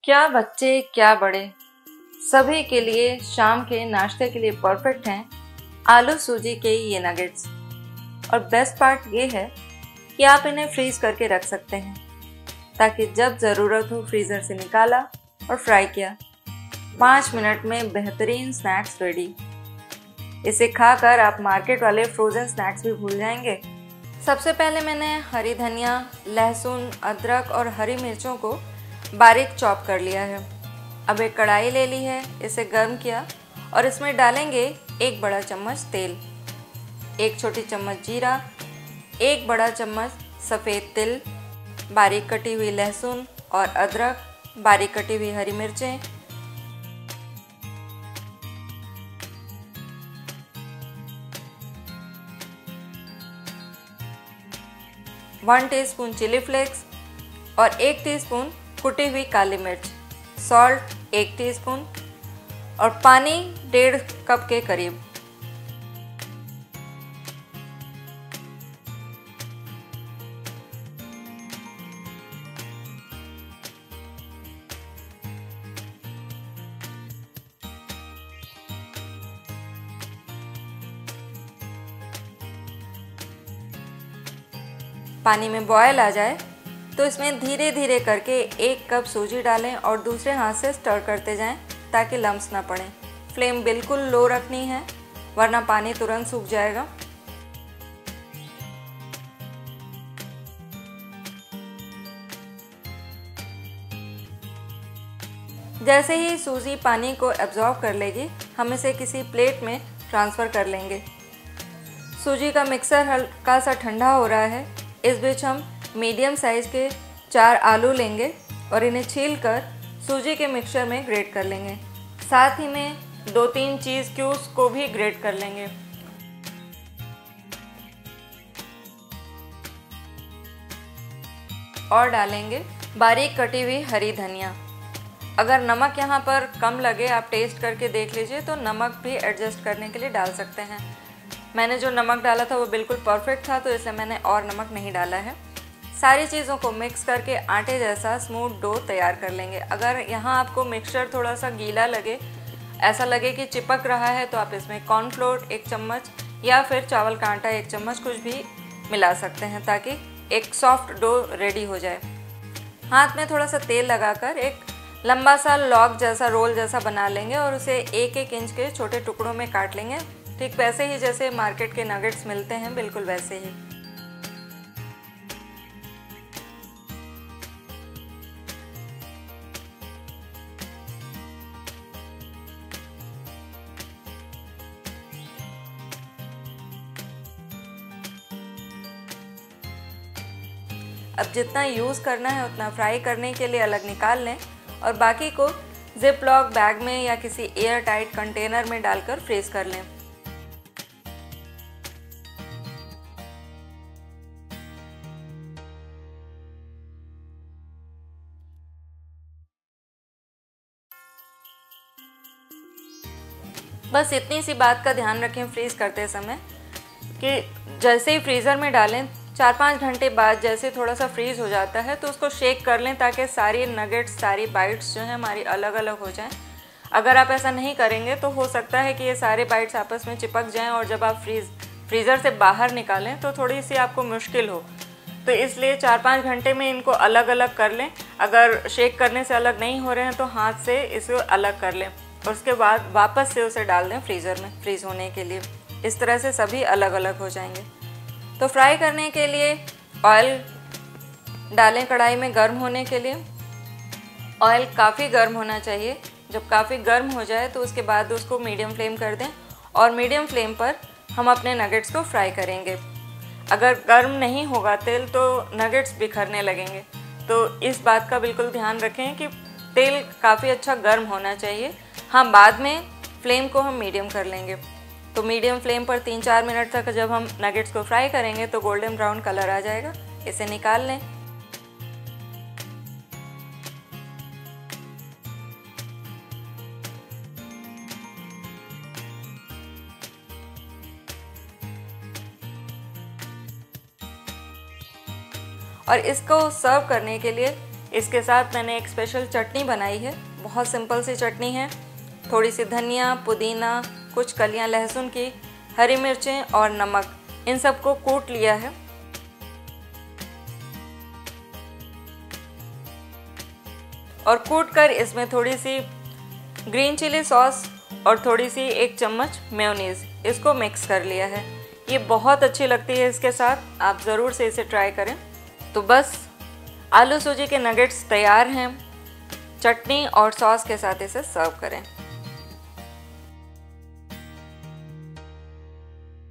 क्या बच्चे क्या बड़े, सभी के लिए शाम के नाश्ते के लिए परफेक्ट हैं आलू सूजी के ये नगेट्स। और बेस्ट पार्ट ये है कि आप इन्हें फ्रीज करके रख सकते हैं ताकि जब ज़रूरत हो फ्रीज़र से निकाला और फ्राई किया, 5 मिनट में बेहतरीन स्नैक्स रेडी। इसे खाकर आप मार्केट वाले फ्रोज़न स्नैक्स भी भूल जाएंगे। सबसे पहले मैंने हरी धनिया, लहसुन, अदरक और हरी मिर्चों को बारीक चॉप कर लिया है। अब एक कढ़ाई ले ली है, इसे गर्म किया और इसमें डालेंगे 1 बड़ा चम्मच तेल, 1 छोटी चम्मच जीरा, 1 बड़ा चम्मच सफ़ेद तिल, बारीक कटी हुई लहसुन और अदरक, बारीक कटी हुई हरी मिर्चें, वन टीस्पून चिली फ्लेक्स और 1 टीस्पून कुटी हुई काली मिर्च, सॉल्ट 1 टीस्पून और पानी 1.5 कप के करीब। पानी में बॉयल आ जाए तो इसमें धीरे धीरे करके 1 कप सूजी डालें और दूसरे हाथ से स्टर करते जाएं ताकि लम्स ना पड़े। फ्लेम बिल्कुल लो रखनी है वरना पानी तुरंत सूख जाएगा। जैसे ही सूजी पानी को एब्जॉर्ब कर लेगी, हम इसे किसी प्लेट में ट्रांसफ़र कर लेंगे। सूजी का मिक्सर हल्का सा ठंडा हो रहा है। इस बीच हम मीडियम साइज़ के 4 आलू लेंगे और इन्हें छीलकर सूजी के मिक्सचर में ग्रेट कर लेंगे। साथ ही में 2-3 चीज़ क्यूब्स को भी ग्रेट कर लेंगे। और डालेंगे बारीक कटी हुई हरी धनिया। अगर नमक यहाँ पर कम लगे, आप टेस्ट करके देख लीजिए, तो नमक भी एडजस्ट करने के लिए डाल सकते हैं। मैंने जो नमक डाला था वो बिल्कुल परफेक्ट था, तो इसलिए मैंने और नमक नहीं डाला है। सारी चीज़ों को मिक्स करके आटे जैसा स्मूथ डो तैयार कर लेंगे। अगर यहाँ आपको मिक्सचर थोड़ा सा गीला लगे, ऐसा लगे कि चिपक रहा है, तो आप इसमें कॉर्नफ्लोर 1 चम्मच या फिर चावल का आटा 1 चम्मच कुछ भी मिला सकते हैं ताकि एक सॉफ्ट डो रेडी हो जाए। हाथ में थोड़ा सा तेल लगाकर एक लंबा सा लॉग जैसा रोल जैसा बना लेंगे और उसे 1-1 इंच के छोटे टुकड़ों में काट लेंगे, ठीक वैसे ही जैसे मार्केट के नगेट्स मिलते हैं, बिल्कुल वैसे ही। अब जितना यूज़ करना है उतना फ्राई करने के लिए अलग निकाल लें और बाकी को जिप लॉक बैग में या किसी एयर टाइट कंटेनर में डालकर फ्रीज कर लें। बस इतनी सी बात का ध्यान रखें फ्रीज़ करते समय कि जैसे ही फ्रीज़र में डालें 4-5 घंटे बाद जैसे थोड़ा सा फ्रीज़ हो जाता है तो उसको शेक कर लें ताकि सारी नगेट्स, सारी बाइट्स जो हैं हमारी अलग अलग हो जाएं। अगर आप ऐसा नहीं करेंगे तो हो सकता है कि ये सारे बाइट्स आपस में चिपक जाएं और जब आप फ्रीज़र से बाहर निकालें तो थोड़ी सी आपको मुश्किल हो। तो इसलिए 4-5 घंटे में इनको अलग अलग कर लें। अगर शेक करने से अलग नहीं हो रहे हैं तो हाथ से इसे अलग कर लें और उसके बाद वापस से उसे डाल दें फ्रीज़र में फ्रीज़ होने के लिए। इस तरह से सभी अलग अलग हो जाएंगे। तो फ्राई करने के लिए ऑयल डालें कढ़ाई में गर्म होने के लिए। ऑयल काफ़ी गर्म होना चाहिए। जब काफ़ी गर्म हो जाए तो उसके बाद उसको मीडियम फ्लेम कर दें और मीडियम फ्लेम पर हम अपने नगेट्स को फ्राई करेंगे। अगर गर्म नहीं होगा तेल तो नगेट्स बिखरने लगेंगे, तो इस बात का बिल्कुल ध्यान रखें कि तेल काफ़ी अच्छा गर्म होना चाहिए। हाँ, बाद में फ्लेम को हम मीडियम कर लेंगे। तो मीडियम फ्लेम पर 3-4 मिनट तक जब हम नगेट्स को फ्राई करेंगे तो गोल्डन ब्राउन कलर आ जाएगा। इसे निकाल लें। और इसको सर्व करने के लिए इसके साथ मैंने एक स्पेशल चटनी बनाई है, बहुत सिंपल सी चटनी है। थोड़ी सी धनिया, पुदीना, कुछ कलियां लहसुन की, हरी मिर्चें और नमक, इन सबको कूट लिया है। और कूट कर इसमें थोड़ी सी ग्रीन चिली सॉस और थोड़ी सी 1 चम्मच मेयोनीज़, इसको मिक्स कर लिया है। ये बहुत अच्छी लगती है इसके साथ, आप ज़रूर से इसे ट्राई करें। तो बस आलू सूजी के नगेट्स तैयार हैं। चटनी और सॉस के साथ इसे सर्व करें।